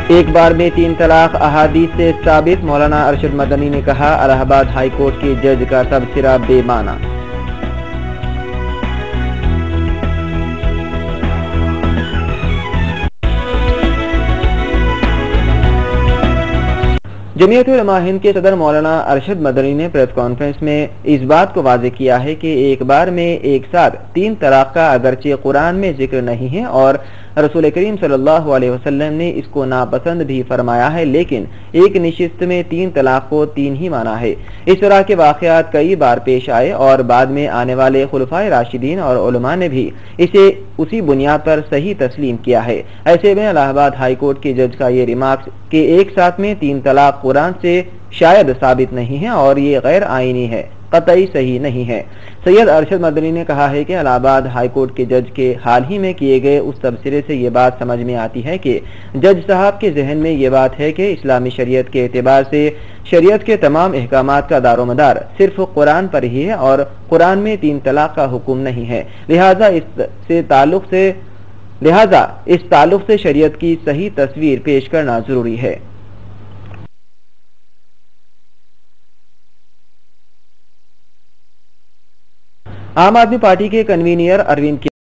ایک بار میں 3 طلاق احادیث سے ثابت، مولانا ارشد مدنی نے کہا الہ آباد ہائی کورٹ کے جج کا تبصرہ بے معنی۔ جمعیت علماء ہند کے صدر مولانا ارشد مدنی نے پریس کانفرنس میں اس بات کو واضح کیا ہے کہ ایک بار میں ایک ساتھ 3 طلاق کا اگرچہ قرآن میں ذکر نہیں ہے اور رسول کریم صلی اللہ علیہ وسلم نے اس کو ناپسند بھی فرمایا ہے، لیکن ایک نشست میں 3 طلاق کو 3 ہی مانا ہے۔ اس طرح کے واقعات کئی بار پیش آئے اور بعد میں آنے والے خلفائے راشدین اور علماء نے بھی اسے اسی بنیاد پر صحیح تسلیم کیا ہے۔ ایسے میں الہ آباد ہائی کورٹ کے جج کا یہ ریمارکس کہ ایک ساتھ میں 3 طلاق قرآن سے شاید ثابت نہیں ہے اور یہ غیر آئینی ہے، قطعی صحیح نہیں ہے۔ سید ارشد مدنی نے کہا ہے کہ الہ آباد ہائی کورٹ کے جج کے حال ہی میں کیے گئے اس تبصرے سے یہ بات سمجھ میں آتی ہے کہ جج صاحب کے ذہن میں یہ بات ہے کہ اسلامی شریعت کے اعتبار سے شریعت کے تمام احکامات کا دار و مدار صرف قرآن پر ہی ہے اور قرآن میں 3 طلاق کا حکم نہیں ہے، لہٰذا اس تعلق سے شریعت کی صحیح تصویر پیش کرنا ضروری ہے۔ عام آدمی پارٹی کے کنوینر اروند